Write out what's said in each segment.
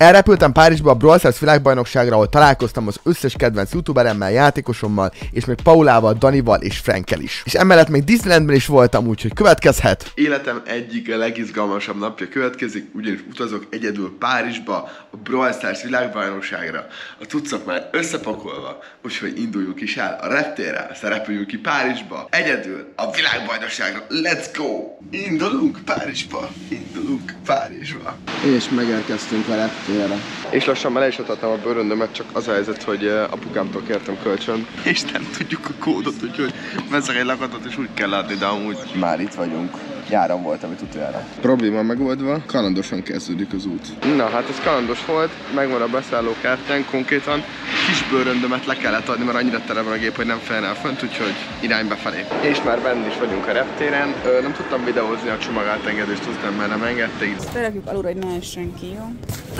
Elrepültem Párizsba a Brawl Stars világbajnokságra, ahol találkoztam az összes kedvenc youtuberemmel, játékosommal, és még Paulával, Danival és Frankel is. És emellett még Disneylandben is voltam, úgyhogy következhet. Életem egyik a legizgalmasabb napja következik, ugyanis utazok egyedül Párizsba a Brawl Stars világbajnokságra. A cuccok már összepakolva, úgyhogy induljunk is el a reptérre, aztán repüljünk ki Párizsba. Egyedül a világbajnokságra. Let's go! Indulunk Párizsba! Indulunk Párizsba! És megérkeztünk a reptérre. És lassan már le is adhatnám a bőröndömet, csak az a helyzet, hogy apukámtól kértem kölcsön. És nem tudjuk a kódot, úgyhogy veszek egy lakatot és úgy kell adni, de amúgy már itt vagyunk. Nyáron voltam itt utoljára. Probléma megoldva, kalandosan kezdődik az út. Na hát ez kalandos volt, megvan a beszállókártyán, konkrétan kis bőröndömet le kellett adni, mert annyira tele van a gép, hogy nem felne el fönt, úgyhogy irány befelé. És már benne is vagyunk a reptéren. Nem tudtam videózni a csomagátengedést, tudtam, mert nem engedték. Felrakjuk alulra, hogy ne essen ki, jó?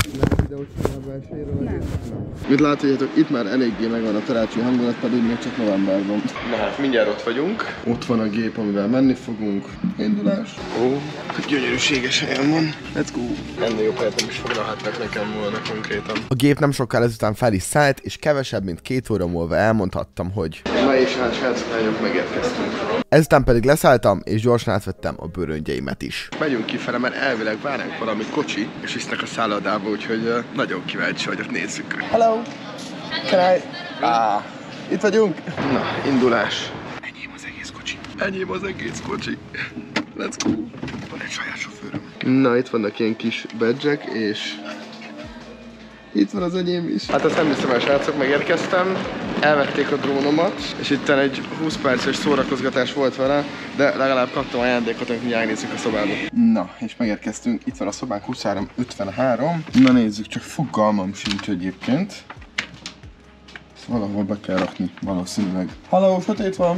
Nem. Mit látjátok, itt már eléggé megvan a karácsonyi hangulat, pedig még csak novemberben. Na hát mindjárt ott vagyunk. Ott van a gép, amivel menni fogunk. Indulás. Ó, gyönyörűséges helyen van. Let's go. Ennél jobb helyet nem is foglalhatnak nekem volna konkrétan. A gép nem sokkal ezután fel is szállt, és kevesebb mint 2 óra múlva elmondhattam, hogy... Na és hát srácok, lányok, megérkeztünk. Ezután pedig leszálltam, és gyorsan átvettem a bőröngyeimet is. Megyünk kifele, mert elvileg várunk valami kocsi, és visznek a szállodába, úgyhogy nagyon kíváncsi vagyok, nézzük. Hello! Can I... itt vagyunk? Na, indulás. Enyém az egész kocsi. Enyém az egész kocsi. Let's go. Van egy saját sofőröm. Na, itt vannak ilyen kis badge-ek, és... itt van az enyém is. Hát azt nem hiszem el, srácok, megérkeztem. Elvették a drónomat, és itt egy 20 perces szórakozgatás volt vele, de legalább kaptam ajándékot, amit mindjárt nézzük a szobába. Na, és megérkeztünk. Itt van a szobánk 2353. Na nézzük, csak fogalmam sincs egyébként. Ezt valahol be kell rakni, valószínűleg. Halló, sötét van!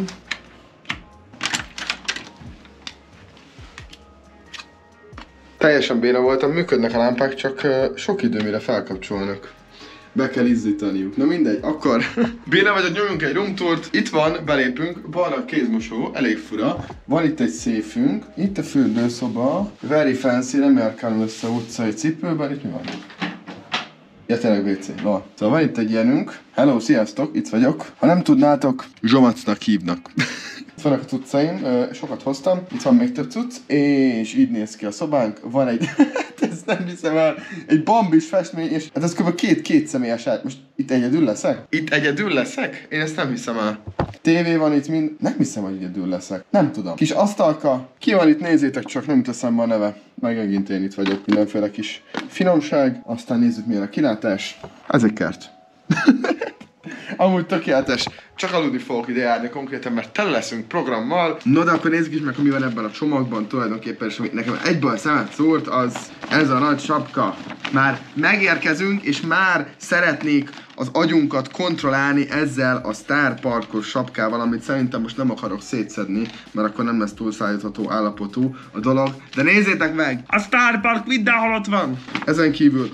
Teljesen béna voltam, működnek a lámpák, csak sok idő mire felkapcsolnak. Be kell izzítaniuk. Na mindegy, akkor béna vagyok, nyomjunk egy roomtourt. Itt van, belépünk, balra a kézmosó, elég fura. Van itt egy széfünk, itt a fürdőszoba. Very fancy, nem járkálom össze utcai cipőben, itt mi van? Ja, tényleg WC, la. Szóval van itt egy ilyenünk. Hello, sziasztok, itt vagyok. Ha nem tudnátok, Zsomacnak hívnak. Itt vannak a cuccaim, sokat hoztam. Itt van még több cucc, és így néz ki a szobánk. Van egy, ezt nem hiszem el, egy bambis festmény, és hát ez kb. két személyes át. Most itt egyedül leszek? Itt egyedül leszek? Én ezt nem hiszem el. Tévé van itt mind, nem hiszem, hogy egyedül leszek. Nem tudom. Kis asztalka, ki van itt, nézzétek csak, nem teszem a neve. Megint én itt vagyok, mindenféle kis finomság. Aztán nézzük, milyen a kilátás. Ez egy kert. Amúgy tökéletes, csak aludni fogok ide járni konkrétan, mert tele leszünk programmal. No, de akkor nézzük is meg, hogy mi van ebben a csomagban tulajdonképpen, és ami nekem egyből szemet szórt, az ez a nagy sapka. Már megérkezünk, és már szeretnék az agyunkat kontrollálni ezzel a Star Parkos sapkával, amit szerintem most nem akarok szétszedni, mert akkor nem lesz túlszállítható állapotú a dolog. De nézzétek meg! A Star Park mindenhol ott van! Ezen kívül,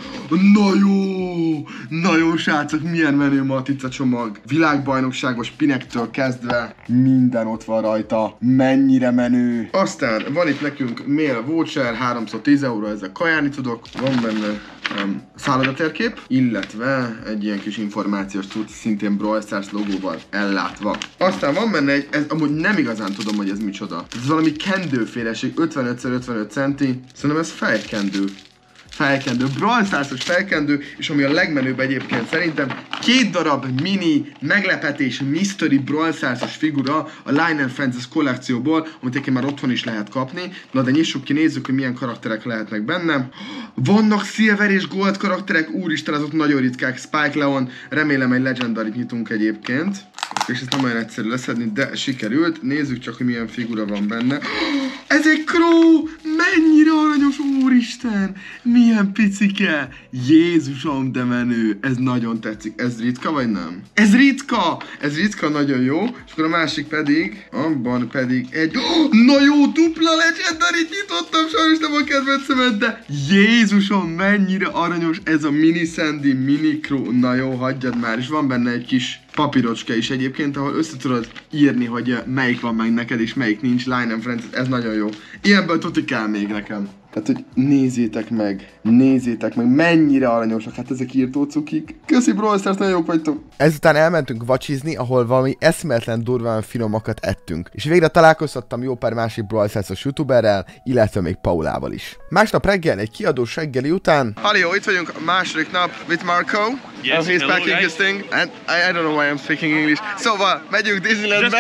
na jó srácok, milyen menő matica csomag. Világbajnokságos pinektől kezdve minden ott van rajta. Mennyire menő. Aztán van itt nekünk mail voucher, 3x10 euró, ezzel kajálni tudok. Van benne szállodatérkép, illetve egy ilyen kis információs tud, szintén Brawl Stars logóval ellátva. Aztán van benne egy, ez amúgy nem igazán tudom, hogy ez micsoda. Ez valami kendőféleség, 55x55 centi. Szerintem ez fejkendő. Brawl Stars-os fejkendő, és ami a legmenőbb egyébként szerintem, 2 darab mini meglepetés mystery Brawl Stars-os figura a Line & Friends kollekcióból, amit egyébként már otthon is lehet kapni. Na de nyissuk ki, nézzük, hogy milyen karakterek lehetnek benne. Vannak Silver és Gold karakterek, úristen, azok nagyon ritkák. Spike Leon, remélem egy Legendarit nyitunk egyébként. És ezt nem olyan egyszerű leszedni, de sikerült. Nézzük csak, hogy milyen figura van benne. Ez egy Crow! Mennyire aranyos, úristen! Milyen picike! Jézusom, de menő! Ez nagyon tetszik. Ez ritka, vagy nem? Ez ritka! Ez ritka, nagyon jó. És akkor a másik pedig, abban pedig egy... Na jó, dupla Legendarit nyitottam, sajnos nem a kedvencemet, de Jézusom, mennyire aranyos ez a mini Sandy, mini Crow. Na jó, hagyjad már, és van benne egy kis papírocska is egyébként, ahol össze tudod írni, hogy melyik van meg neked és melyik nincs. Line & Friends, ez nagyon jó. Ilyenből tuti kell még nekem. Tehát, hogy nézzétek meg, mennyire aranyosak, hát ezek írtó cukik. Köszi Brawl Stars, nagyon jók vagytok. Ezután elmentünk vacsizni, ahol valami eszméletlen durván finomakat ettünk. És végre találkoztattam jó pár másik Brawl Stars-os youtuberrel, illetve még Paulával is. Másnap reggel egy kiadós reggeli után... Hallo, itt vagyunk a második nap with Marco. Yes, he's packing his thing. And I don't know why I'm speaking English. Szóval, megyünk Disneylandbe.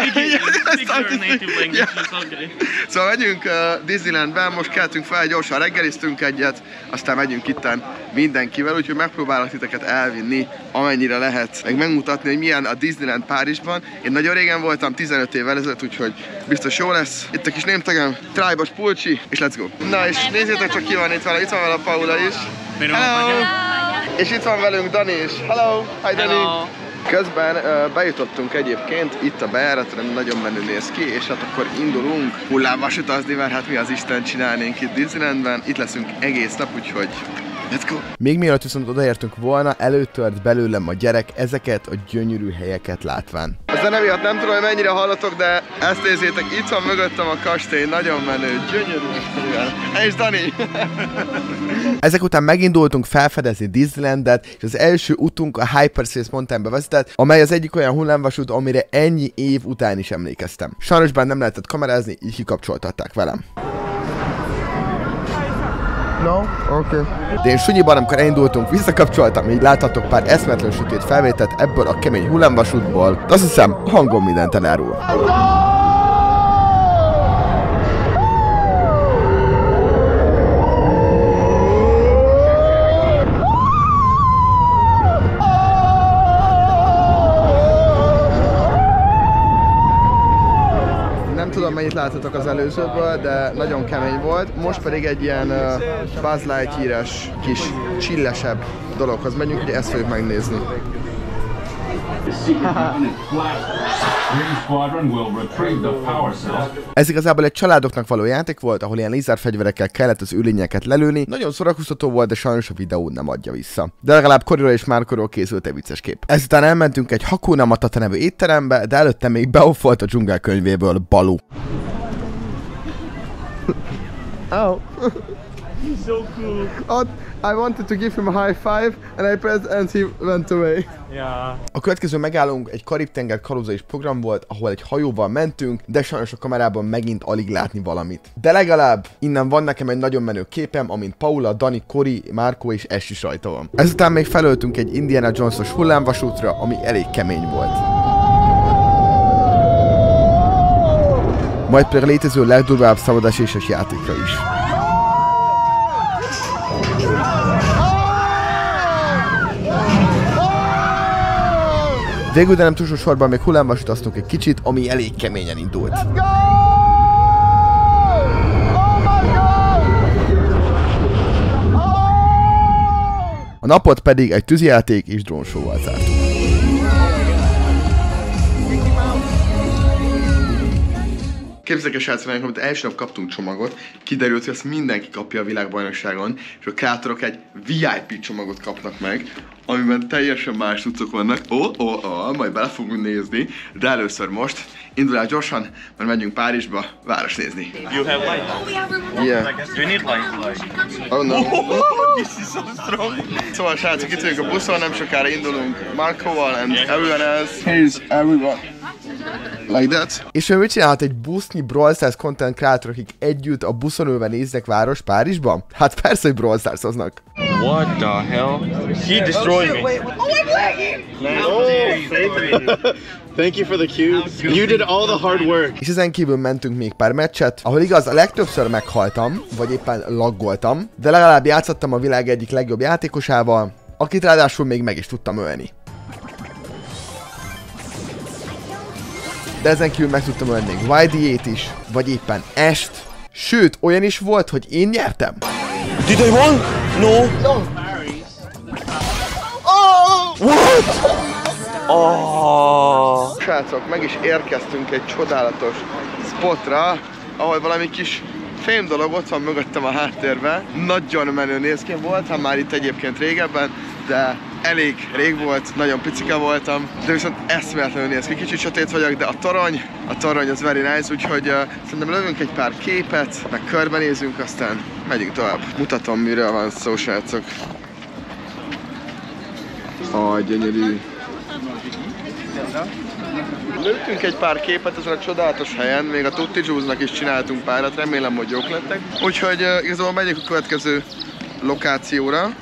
Szóval megyünk Disneylandbe, most keltünk fel, gyorsan reggeliztünk egyet, aztán megyünk itten mindenkivel, úgyhogy megpróbálok titeket elvinni, amennyire lehet, meg megmutatni, hogy milyen a Disneyland Párizsban. Én nagyon régen voltam, 15 évvel ezelőtt, úgyhogy biztos jó lesz. Itt a kis némtegem, Trájbas Pulcsi, és let's go. Na és nézzétek csak ki van itt vele a Paula is. Hello! És itt van velünk Dani is. Hello! Hi Dani! Hello. Közben bejutottunk egyébként itt a bejáratra, nagyon menő néz ki, és hát akkor indulunk hullámvasutazni, mert hát mi az Isten csinálnénk itt Disneylandben. Itt leszünk egész nap, úgyhogy let's go! Még mielőtt viszont odaértünk volna, előtört belőlem a gyerek ezeket a gyönyörű helyeket látván. A zene miatt nem tudom, hogy mennyire hallatok, de ezt nézzétek, itt van mögöttem a kastély, nagyon menő, gyönyörű. És Dani! Ezek után megindultunk felfedezni Disneylandet, és az első utunk a Hyperspace Mountainbe vezetett, amely az egyik olyan hullámvasút, amire ennyi év után is emlékeztem. Sajnos bár nem lehetett kamerázni, így kikapcsoltatták velem. No? Okay. De én sunyiban, amikor elindultunk, visszakapcsoltam, így láthatok pár eszmetlen sötét felvételt ebből a kemény hullámvasútból, de azt hiszem, hangom mindent elárul. Tudom, mennyit láthatok az előzőből, de nagyon kemény volt. Most pedig egy ilyen Buzz Lightyear-es kis csillesebb dologhoz megyünk, hogy ezt fogjuk megnézni. Ez igazából egy családoknak való játék volt, ahol ilyen lézerfegyverekkel kellett az ülényeket lelőni. Nagyon szórakoztató volt, de sajnos a videó nem adja vissza. De legalább Coryról és Marcoról készült egy vicces kép. Ezután elmentünk egy Hakuna Matata nevű étterembe, de előtte még beoffolt a dzsungel könyvéből Baloo. Oh. He's so cool. I wanted to give him a high five, and I pressed and he went away. Yeah. A következő megállónk egy Karib-tenger kalózais program volt, ahol egy hajóval mentünk, de sajnos a kamerában megint alig látni valamit. De legalább innen van nekem egy nagyon menő képem, amint Paula, Dani, Cory, Marco és Ash is rajta van. Ezután még felöltünk egy Indiana Jones-os hullámvasútra, ami elég kemény volt. Majd pedig a létező legdurvább szabadeséses játékra is. Végül, de nem túlsó sorban még hullámvasutaztunk egy kicsit, ami elég keményen indult. A napot pedig egy tűzijáték és drónshow-val zártuk. Képzeljétek el, srácok, amit első nap kaptunk csomagot, kiderült, hogy ezt mindenki kapja a világbajnokságon, és a kreatorok egy VIP csomagot kapnak meg, amiben teljesen más cuccok vannak. Majd bele fogunk nézni, de először most indul el gyorsan, mert megyünk Párizsba város nézni. You have light? Yeah. You need light. Oh no. This is so strong. Szóval srácok, itt vagyunk a buszon, nem sokára indulunk Marcoval and everyone else. Here's everyone. Like that. És ő mit csinálhat egy busznyi Brawl Stars content creator, akik együtt a buszon ülve néznek város Párizsban? Hát persze, hogy Brawl Starsoznak. What the hell? He destroyed me. Thank you for the cube. You did all the hard work. És ezen kívül mentünk még pár meccset, ahol igaz, a legtöbbször meghaltam, vagy éppen laggoltam, de legalább játszottam a világ egyik legjobb játékosával, akit ráadásul még meg is tudtam ölni. De ezen kívül meg tudtam ölni még YDA-t is, vagy éppen Ash-t, sőt, olyan is volt, hogy én nyertem. Did I won? No. No. Oh! What? Oh! Srácok, meg is érkeztünk egy csodálatos spotra, ahol valami kis fém dolog ott van mögöttem a háttérben. Nagyon menő néz ki, voltam már itt egyébként régebben, de elég rég volt, nagyon picika voltam, de viszont eszméletlenül néz ki. Kicsit sötét vagyok, de a torony az very nice, úgyhogy szerintem lövünk egy pár képet, meg körbenézünk, aztán megyünk tovább. Mutatom, miről van szó, srácok. Gyönyörű. Lőttünk egy pár képet ezen a csodálatos helyen, még a Tutti Juice-nak is csináltunk párat, remélem, hogy jók lettek. Úgyhogy igazából megyünk a következő lokációra.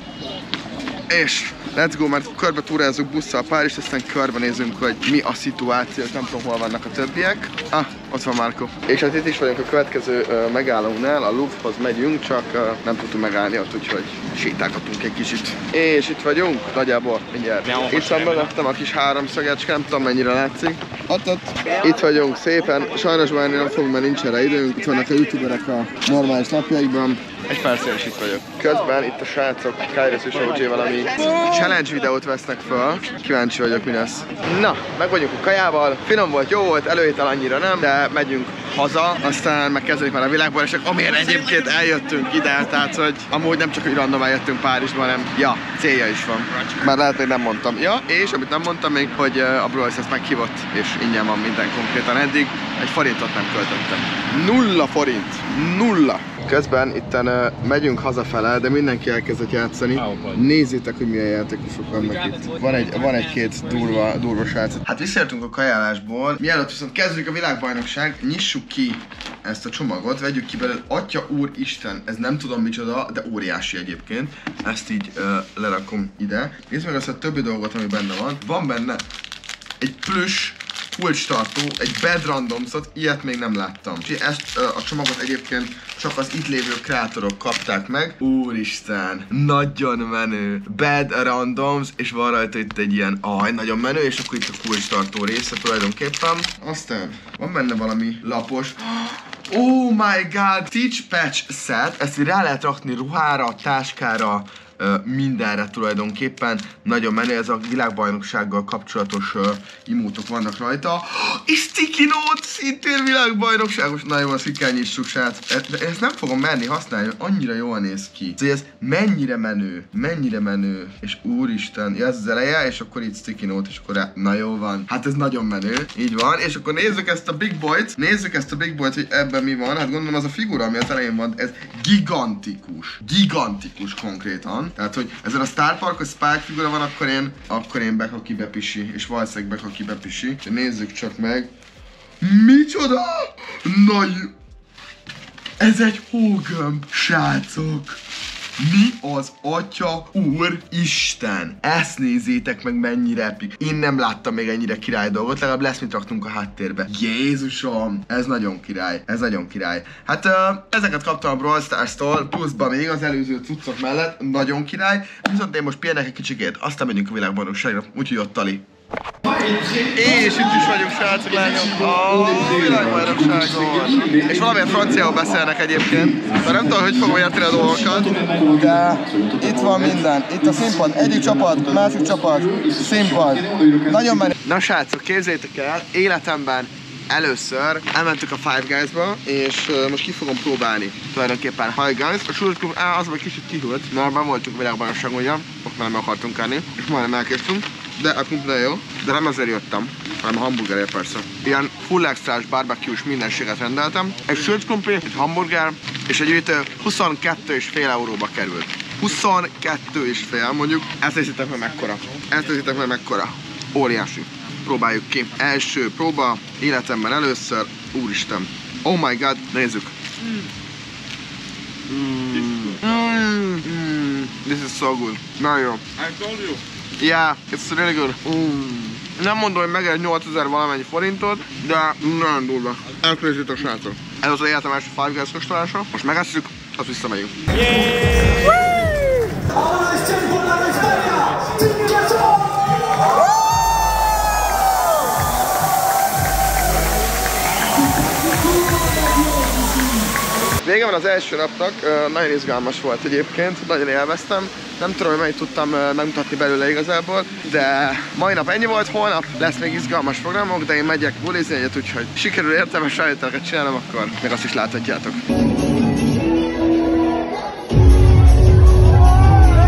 És let's go, mert körbe túrázzuk busszal Párizst, aztán körbenézünk, hogy mi a szituáció, és nem tudom, hol vannak a többiek. Ott van Márko. És hát itt is vagyunk a következő megállónál, a Louvre-hoz megyünk, csak nem tudtunk megállni ott, úgyhogy sétálgatunk egy kicsit. És itt vagyunk, nagyjából mindjárt. Itt van mögöttem a kis háromszögecske, nem tudom, mennyire látszik. Ott. Itt vagyunk szépen, sajnos már nem fogunk, mert nincs erre időnk. Itt vannak a youtuberek a normális napjaikban. Egy percén is itt vagyok. Közben itt a srácok Kairos és OG valami challenge videót vesznek fel. Kíváncsi vagyok, mi lesz. Na, meg vagyunk a kajával. Finom volt, jó volt, előétel annyira nem, de megyünk haza, aztán megkezdődik már a világbajnokság, amire egyébként eljöttünk ide, tehát hogy amúgy nem csak, hogy random eljöttünk Párizsba, hanem célja is van. Már lehet, hogy nem mondtam. És amit nem mondtam még, hogy a Bros ezt meghívott, és ingyen van minden konkrétan eddig. Egy forintot nem költöttem. 0 forint. 0. Közben itten megyünk hazafele, de mindenki elkezdett játszani. Nézzétek, hogy milyen játékosok vannak itt. Van egy-két durva srác. Hát visszajöttünk a kajálásból. Mielőtt viszont kezdjük a világbajnokság, nyissuk ki ezt a csomagot, vegyük ki belőle. Atya úristen, ez nem tudom micsoda, de óriási egyébként. Ezt így lerakom ide. Nézd meg azt a többi dolgot, ami benne van. Van benne egy plüss kulcstartó, egy Bad Randomsot, ilyet még nem láttam. És ezt a csomagot egyébként csak az itt lévő kreátorok kapták meg. Úristen, nagyon menő. Bad Randoms, és van rajta itt egy ilyen, nagyon menő, és akkor itt a kulcstartó része tulajdonképpen. Aztán van benne valami lapos. Oh my god, Stitch Patch set, ezt rá lehet rakni ruhára, táskára, mindenre tulajdonképpen. Nagyon menő, ez a világbajnoksággal kapcsolatos imótok vannak rajta. És Sticky Note, szintén világbajnokságos. Na jó, azt ki kell nyissuk, srác. Ezt nem fogom merni használni, annyira jól néz ki. Szóval ez mennyire menő. És úristen, ez az eleje, és akkor itt Sticky Note, és akkor na jó van. Hát ez nagyon menő, így van. És akkor nézzük ezt a Big Boy-t, hogy ebben mi van. Hát gondolom az a figura, ami az elején van, ez gigantikus konkrétan. Tehát, hogy ezen a Star Park, a Spike figura van, akkor én Bekaki bepisi, és valószínűleg Bekaki bepisi. Nézzük csak meg. Micsoda? Nagy... Ez egy hógömb, srácok! Mi az atya úristen? Ezt nézzétek meg, mennyire epik. Én nem láttam még ennyire király dolgot, legalább lesz mit raktunk a háttérbe. Jézusom! Ez nagyon király. Hát ezeket kaptam a Brawl Stars-tól, pluszban még az előző cuccok mellett. Nagyon király. Viszont én most pihenek egy kicsikét, aztán megyünk a világbajnokságra, úgyhogy ott Tali. És itt is vagyunk, srácok, lányok, a világbajnokságon. És valamilyen franciául beszélnek egyébként, mert nem tudom, hogy fogom érteni a dolgokat. De itt van minden. Itt a színpad, egyik csapat, másik csapat, színpad. Nagyon menő. Na srácok, képzeljétek el, életemben először elmentük a Five Guys-ba, és most ki fogom próbálni tulajdonképpen Five Guys. A Sugar az vagy kicsit kihűlt, mert már voltunk világbajnokságon, ugye, ott már nem akartunk enni, és majdnem elkésztünk. De a kumpli jó, de nem azért jöttem, hanem a hamburgerért persze. Ilyen full extrás, barbecue-s mindenséget rendeltem. Egy sült kumpli, egy hamburger, és egy ütő 22,5 euróba került. 22,5 mondjuk. Ezt nézzétek meg mekkora. Óriási. Próbáljuk ki. Első próba, életemben először. Úristen. Oh my god, nézzük. This is so good. Nagyon jó. I told you. Yeah, it's really good. Nem mondom, hogy megér 8000 valamennyi forintot, de nagyon durva. Elkülözít a srácok. Ez az életem első Five Guys kóstolása. Most megesszük, azt visszamegyünk. Vége van az első napnak, nagyon izgalmas volt egyébként, nagyon élveztem. Nem tudom, hogy mennyit tudtam megmutatni belőle igazából, de mai nap ennyi volt, holnap lesz még izgalmas programok, de én megyek bulizni egyet, úgyhogy sikerül értelmes sajátalokat csinálnom, akkor meg azt is láthatjátok.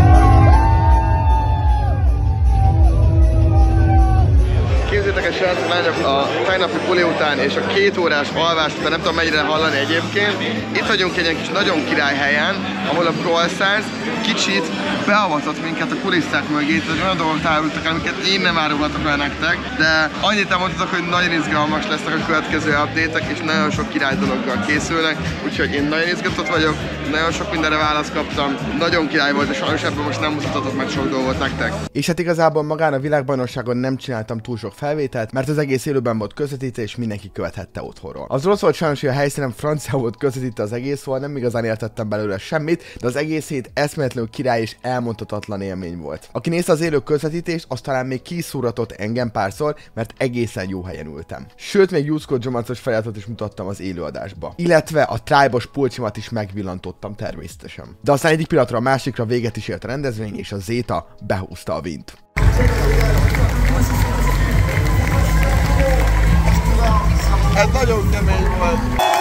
Képzeljétek egy srácok, lányok, a tegnapi buli után és a 2 órás alvás után, nem tudom mennyire hallani egyébként. Itt vagyunk egy ilyen kis nagyon király helyen, ahol a Brawl Stars kicsit beavatott minket a kulisszák mögé, tehát olyan dolgok tárultak, amiket én nem árulhatok el nektek, de annyit elmondhatok, hogy nagyon izgalmas lesznek a következő update-ek, és nagyon sok király dologgal készülnek, úgyhogy én nagyon izgatott vagyok, nagyon sok mindenre választ kaptam, nagyon király volt, és sajnos ebben most nem mutathatok meg sok dolgot nektek. És hát igazából magán a világbajnokságon nem csináltam túl sok felvételt, mert az egész élőben volt közvetítve, és mindenki követhette otthonról. Az rossz volt sajnos, hogy a helyszínen francia volt közvetítve az egész, szóval nem igazán értettem belőle semmit, de az egész hét eszméletlenül király és elmondhatatlan élmény volt. Aki nézte az élő közvetítést, az talán még kiszúratott engem párszor, mert egészen jó helyen ültem. Sőt, még Juszko Dzsomacos feliratot is mutattam az élőadásba. Illetve a Tribe-os pulcsimat is megvillantottam természetesen. De aztán egyik pillanatra a másikra véget is ért a rendezvény, és a Zeta behúzta a vint. Ez nagyon kemény volt.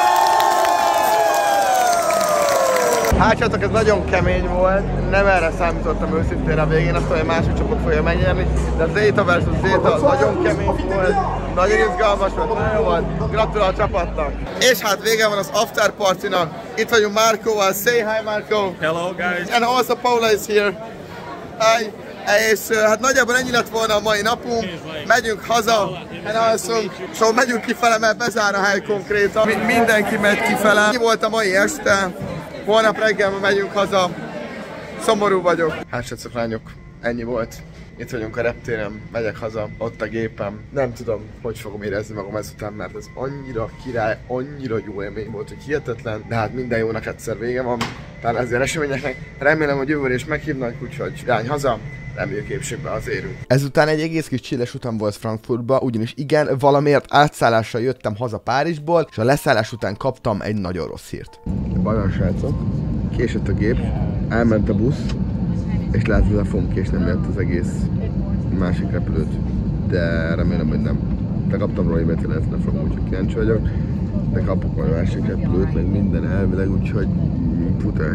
Hátsátok, ez nagyon kemény volt, nem erre számítottam őszintén a végén, azt mondja, hogy másik csapat fogja megnyerni, de a Zeta versus Zeta nagyon kemény volt, nagyon izgalmas volt, nagyon volt, gratulál a csapatnak. És hát vége van az after partynak, itt vagyunk Markóval, say hi Marco! Hello guys! And also Paula is here. Hi! És hát nagyjából ennyi lett volna a mai napunk, megyünk haza, elalszunk, szóval megyünk kifele, mert bezár a hely konkrétan. Mindenki megy kifele. Ki volt a mai este, holnap reggel megyünk haza, szomorú vagyok. Hát srácok, lányok, ennyi volt. Itt vagyunk a reptéren, megyek haza, ott a gépem. Nem tudom, hogy fogom érezni magam ezután, mert ez annyira király, annyira jó élmény volt, hogy hihetetlen. De hát minden jónak egyszer vége van, talán ezért eseményeknek. Remélem, hogy jövőre is meghívnak, úgyhogy irány haza. Reméljük épségbe az érünk. Ezután egy egész kis chilles utam volt Frankfurtba, ugyanis igen, valamiért átszállással jöttem haza Párizsból, és a leszállás után kaptam egy nagyon rossz hírt. Baj van, srácok, késett a gép, elment a busz, és lehet, hogy le fogom késni miatt az egész másik repülőt, de remélem, hogy nem. De kaptam róla e-mailt, hogy le fogom, úgyhogy kíváncsi vagyok, de kapok majd a másik repülőt, meg minden elvileg, úgyhogy futás.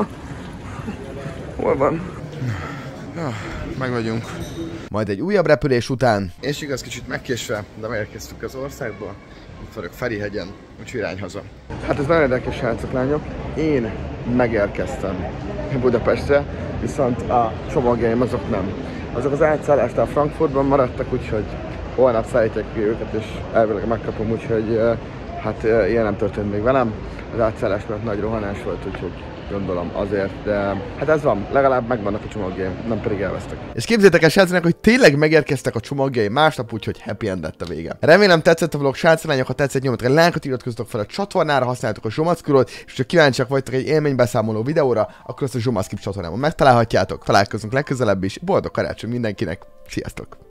Hol van? Meg vagyunk. Majd egy újabb repülés után. És igaz, kicsit megkésve, de megérkeztünk az országba. Itt vagyok Ferihegyen, úgyhogy irány haza. Hát ez nagyon érdekes, srácok, lányok. Én megérkeztem Budapestre, viszont a csomagjaim azok nem. Azok az átszállástól Frankfurtban maradtak, úgyhogy holnap szállítják ki őket, és elvileg megkapom, úgyhogy hát ilyen nem történt még velem. Az átszállás miatt nagy rohanás volt, úgyhogy gondolom azért, de hát ez van, legalább megvannak a csomagjaim, nem pedig elvesztek. És képzeljétek el, srácok, hogy tényleg megérkeztek a csomagjaim másnap, úgyhogy happy end lett a vége. Remélem tetszett a vlog, srácok, lányok, ha tetszett, nyomjatok egy lájkot, iratkozzatok fel a csatornára, használjátok a Zsomackurót, és ha kíváncsiak vagytok egy élménybeszámoló videóra, akkor azt a Zsomackip csatornámon megtalálhatjátok. Találkozunk legközelebb is, boldog karácsony mindenkinek, sziasztok!